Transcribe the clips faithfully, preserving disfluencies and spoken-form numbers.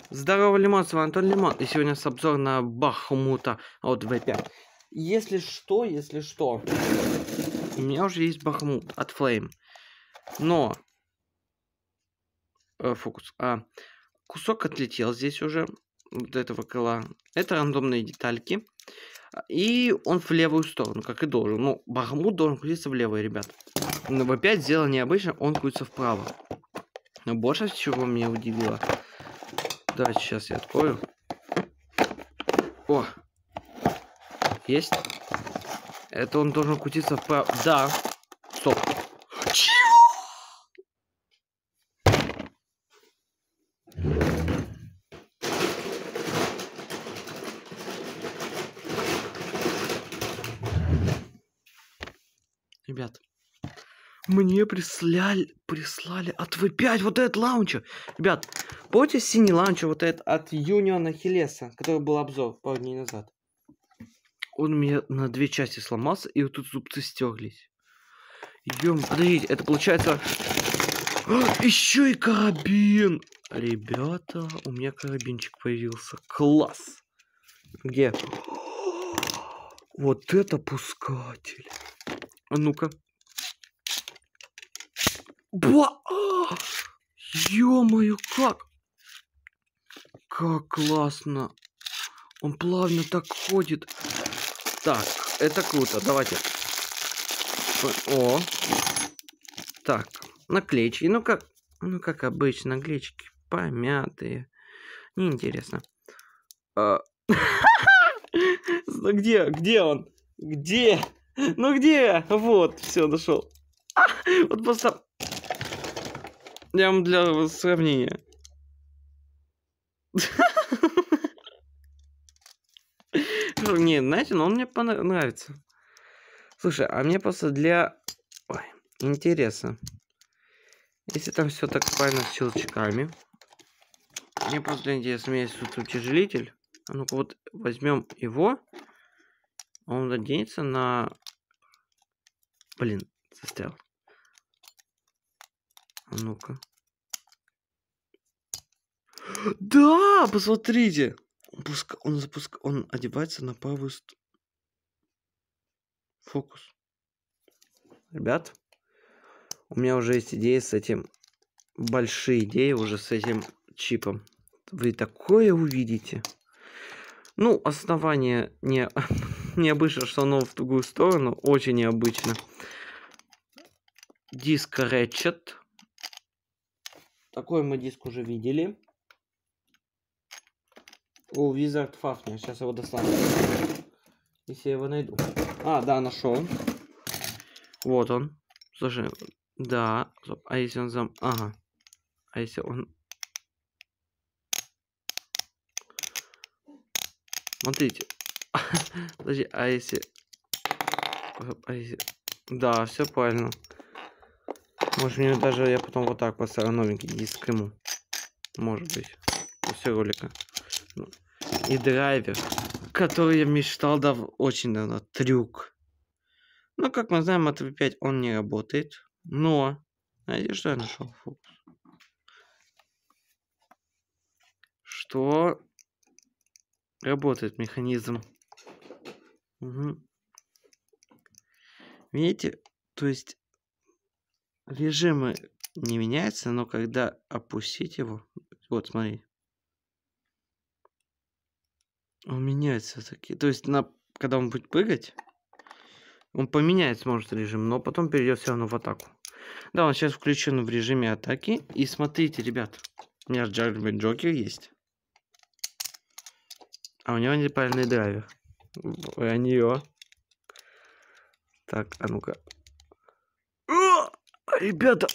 Здорово, Лимон, с вами Антон Лимон. И сегодня с обзор на Бахмута от ви пять. Если что, если что, у меня уже есть Бахмут от Flame. Но... Э, фокус. А, кусок отлетел здесь уже. Вот этого крыла. Это рандомные детальки. И он в левую сторону, как и должен. Ну, Бахмут должен крутиться влево, ребят. Но ви пять сделал необычно, он крутится вправо. Но больше всего меня удивило. Давайте сейчас я открою. О! Есть. Это он должен крутиться вправо. Да. Стоп. Чего? Ребят. Мне прислали, прислали от ви пять вот этот лаунчер. Ребят, помните синий лаунчер вот этот от Union Achilles, который был обзор пару дней назад? Он у меня на две части сломался, и вот тут зубцы стерлись. Идем, подождите, это получается... А, еще и карабин! Ребята, у меня карабинчик появился. Класс! Где? Вот это пускатель. А ну-ка. Ба! Ё-моё, как? Как классно. Он плавно так ходит. Так, это круто. Давайте. О. Так, наклеечки. Ну как, ну как обычно, наклеечки помятые. Неинтересно. А... Где? Где он? Где? Ну где? Вот, все, нашел. Вот просто... Я вам для сравнения. Не, знаете, но он мне понравится. Слушай, а мне просто для... Ой, интересно. Если там все так правильно с щелчками. Мне просто интересно, у меня есть тут утяжелитель. А ну-ка вот возьмем его. Он наденется на... Блин, застрял. А ну-ка. Да, посмотрите. Он, пуска... он, запуск... он одевается на правую сторону. Фокус. Ребят, у меня уже есть идеи с этим. Большие идеи уже с этим чипом. Вы такое увидите. Ну, основание не... необычно, что оно в другую сторону. Очень необычно. Диск Ratchet. Такой мы диск уже видели. О, Wizard Fafnir. Сейчас его достану. Если я его найду. А, да, нашел. Вот он. Слушай, да. А если он зам... Ага. А если он... Смотрите. Подожди, а если... А если... Да, все правильно. Может, мне даже я потом вот так поставлю новенький диск ему. Может быть. После ролика. И драйвер, который я мечтал дав... очень давно. Трюк. Ну, как мы знаем, от ви пять он не работает. Но... Знаете, что я нашел? Фокус. Что... Работает механизм. Угу. Видите? То есть... Режимы не меняются, но когда опустить его... Вот, смотри. Он меняется таки. То есть, на... когда он будет прыгать, он поменяет, может, режим, но потом перейдет все равно в атаку. Да, он сейчас включен в режиме атаки. И смотрите, ребят. У меня Judgment Joker есть. А у него неправильный драйвер. А нее. Так, а ну-ка. Ребята!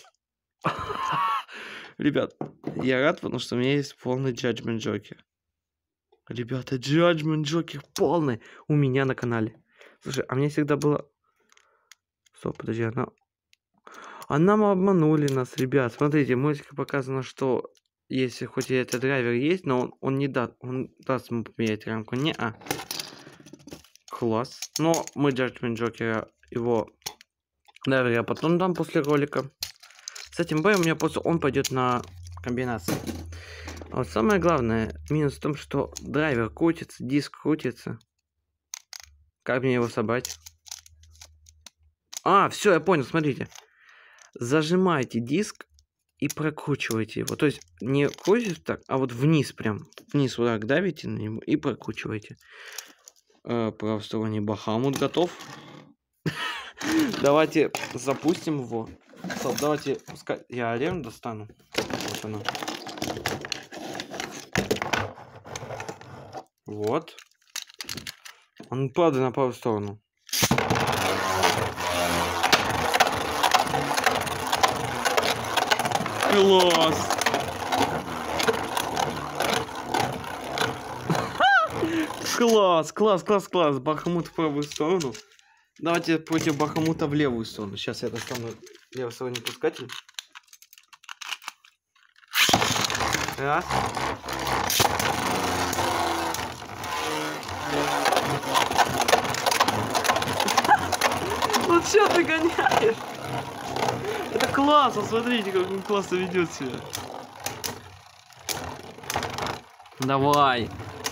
Ребят, я рад, потому что у меня есть полный Judgment Joker. Ребята, Judgment Joker полный у меня на канале. Слушай, а мне всегда было... Стоп, подожди, она... А нам обманули нас, ребят. Смотрите, мультика показано, что если хоть и этот драйвер есть, но он, он не даст, он даст ему поменять рамку. Не, а. Класс. Но мы Judgment Joker его драйвер я потом дам после ролика. С этим боем у меня просто он пойдет на комбинации. А вот самое главное, минус в том, что драйвер крутится, диск крутится. Как мне его собрать? А, все, я понял, смотрите. Зажимаете диск и прокручиваете его. То есть не крутите так, а вот вниз прям. Вниз вот так давите на него и прокручиваете. Э, правосторонний Бахамут готов. Давайте запустим его. Давайте, пускай я арену достану. Вот она. Вот. Он падает на правую сторону. Класс! Класс, класс, класс, класс. Бахамут в правую сторону. Давайте против Бахамута в левую сторону. Сейчас я достану левосторонний пускатель. Раз. Ну что ты гоняешь? Это классно, смотрите, как он классно ведет себя. Давай.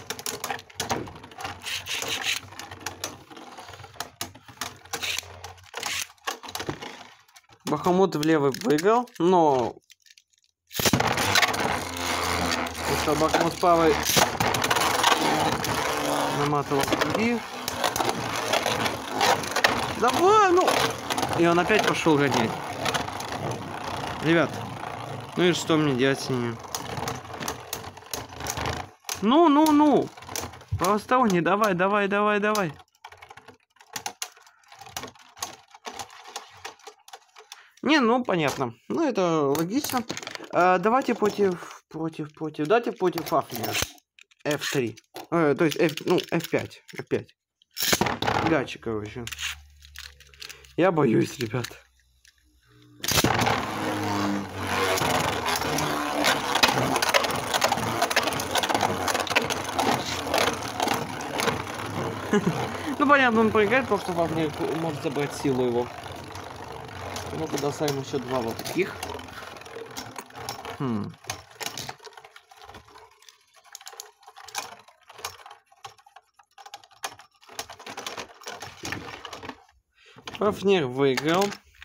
Бахамут в левый выиграл, но... Потому что Бахамут с правой наматывал других. Давай, ну! И он опять пошел гонять. Ребят, ну и что мне делать с ними? Ну, ну, ну! Правосторонний, давай, давай, давай, давай. Не, ну понятно. Ну это логично. А, давайте против, против, против. Давайте против Фафнера. эф три. А, то есть F, ну, эф пять. эф пять. Гачи, короче. Я боюсь, ребят. Ну понятно, он проиграет, потому что Фафнер может забрать силу его. Ну-ка, доставим еще два вот таких. Хм. Фафнер выиграл.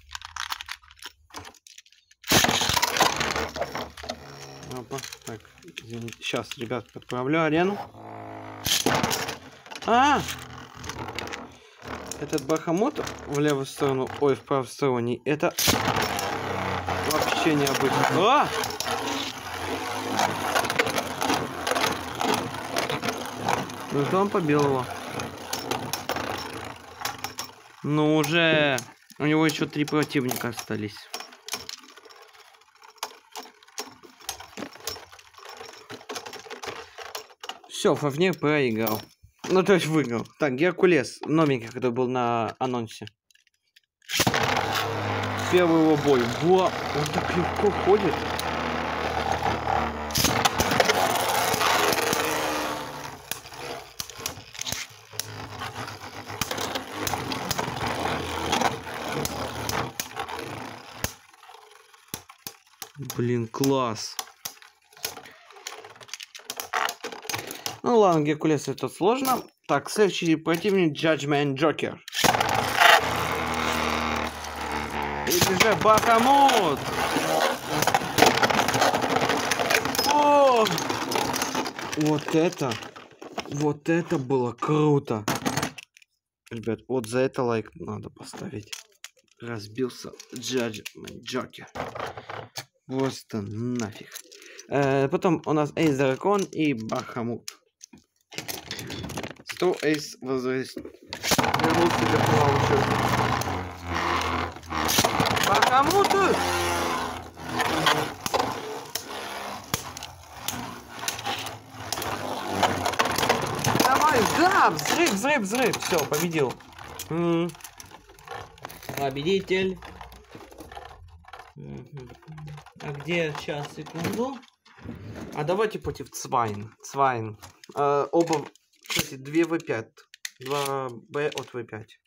Опа. Так, извините. Сейчас, ребят, подправлю арену. А! Этот Бахамут в левую сторону, ой, в правую сторону, это вообще необычно. А! Ну что он побил его? Ну уже, у него еще три противника остались. Все, Фафнер проиграл. Ну, то есть выиграл. Так, Геркулес, новенький, который был на анонсе. Первый его бой. Во, он так легко ходит. Блин, класс. Ну ладно, Геркулес это сложно. Так, следующий противник Judgment Joker. Это же Бахамут! О! Вот это, вот это было круто. Ребят, вот за это лайк надо поставить. Разбился Judgment Joker. Просто нафиг. Э, потом у нас Эйс Дракон и Бахамут. Сто Эйс возвращается. Вернул себе плаву. Бахамут! Давай, да, взрыв, взрыв, взрыв. Все, победил. М-м. Победитель. А где сейчас, секунду. А давайте против Цвайн. Цвайн. Э, оба, кстати, два вэ пять. два бэ от вэ пять.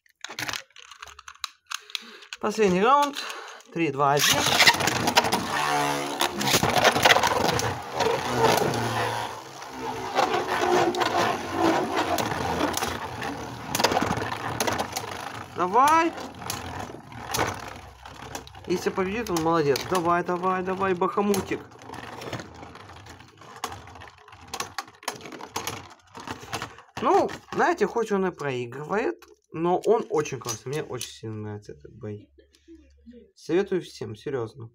Последний раунд. три, два, один. Давай. Если победит, он молодец. Давай, давай, давай, Бахамутик. Ну, знаете, хоть он и проигрывает, но он очень классный. Мне очень сильно нравится этот бой. Советую всем, серьезно.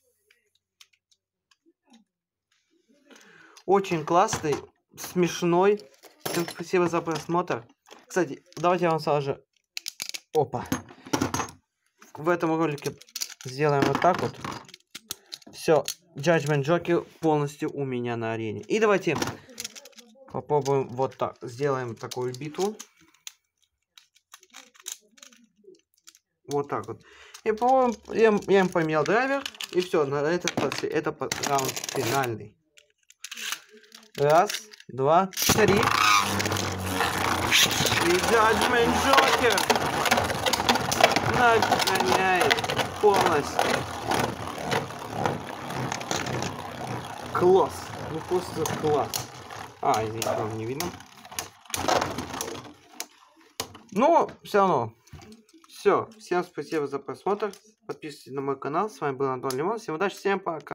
Очень классный, смешной. Всем спасибо за просмотр. Кстати, давайте я вам сразу же... Опа. В этом ролике сделаем вот так вот. Все, Judgment Joker полностью у меня на арене. И давайте попробуем вот так. Сделаем такую битву. Вот так вот. И попробуем, я, я им поменял драйвер. И все, на этот это раунд финальный. Раз, два, три. И Judgment Joker нагоняет полностью. Класс. Ну просто класс. А, извините, вам не видно. Но все равно. Все. Всем спасибо за просмотр. Подписывайтесь на мой канал. С вами был Антон Лимон. Всем удачи, всем пока.